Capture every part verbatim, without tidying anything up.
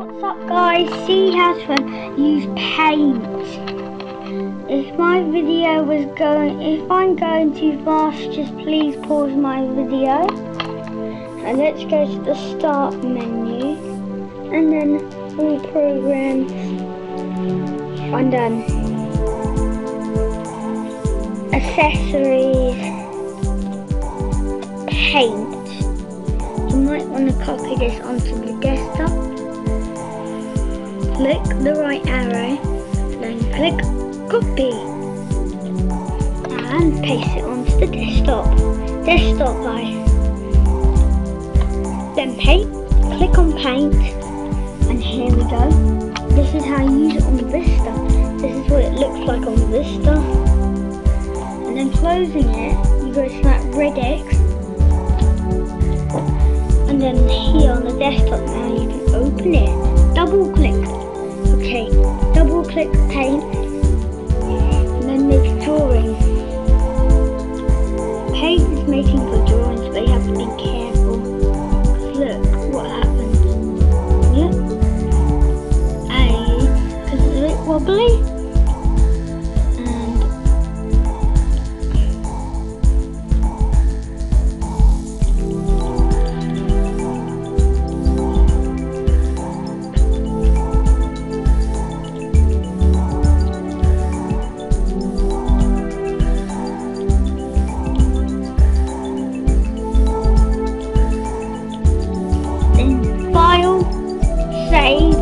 What's up guys, C has fun, use paint. If my video was going, if I'm going too fast, just please pause my video. And let's go to the start menu. And then all programs. I'm done. Accessories. Paint. You might want to copy this onto the desktop. Click the right arrow, then click copy and paste it onto the desktop. Desktop guys. Then paint, click on paint, and here we go. This is how you use it on Vista. This is what it looks like on Vista. And then closing it, you go to that red X. And then here on the desktop now you can open it. Double click. Okay, double click paint. And then make a drawing. Paint is making good drawings, but you have to be careful. Because look what happens. Yep. And because it's a bit wobbly. Save.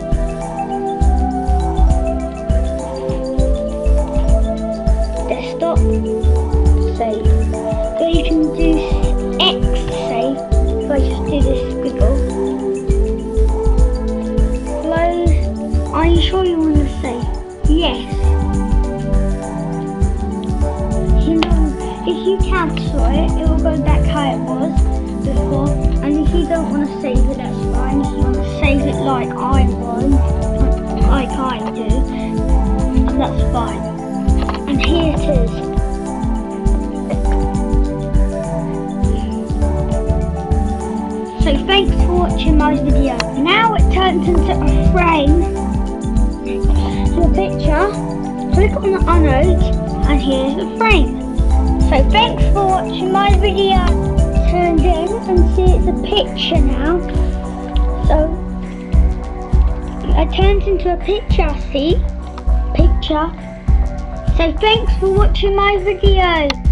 Desktop. Save. So you can do X save. If I just do this squiggle. Close. Are you sure you want to save? Yes. You know, if you cancel it, it will go back how it was before. And if you don't want to save it, that's fine. If you want to save it like I want, like I do, and that's fine. And here it is. So thanks for watching my video. Now it turns into a frame. Your picture, click on the anode, and here's the frame. So thanks for watching my video. Turned in and see it's a picture now. So it turns into a picture, see? Picture. So thanks for watching my video.